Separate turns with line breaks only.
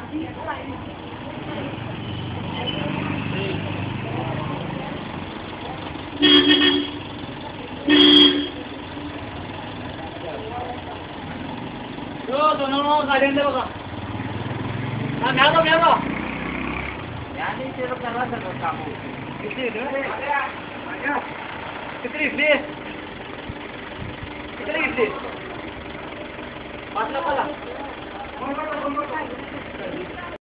Sono saliendo baka. Meron. Yan yung sirap na rasa ng kapo. Kitrifli. Pasla pala.